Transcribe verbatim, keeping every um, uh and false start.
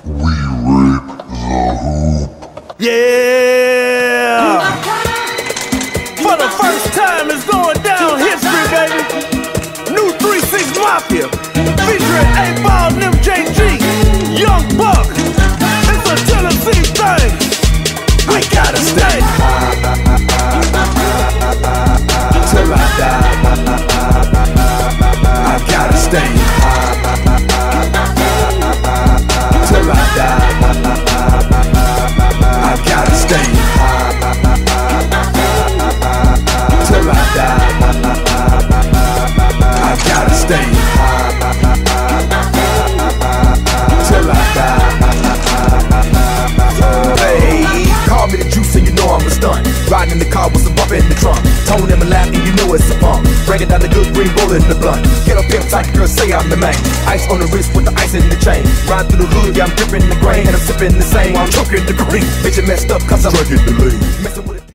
We rape the hoop. Yeah! For the first time, it's going down history, baby. New three six Mafia, featuring eight ball and M J G, Young Buck. It's a Tennessee thing. We gotta stay till I die. I gotta stay till I die. I gotta stay till I die. I gotta stay till I die. Hey, call me the juice and you know I'm a stunt. Riding in the car with some bump in the trunk. Tone in my lap and you know it's a pump. Breaking down the good green bullet in the blunt. Get up pimp tight, girl, say I'm the man. Ice on the wrist with the ice in the chain. Ride through the hood, yeah, I'm dripping the grain. And I'm sipping the same while I'm choking the green. Bitch, it messed up cause I'm drinking the lean.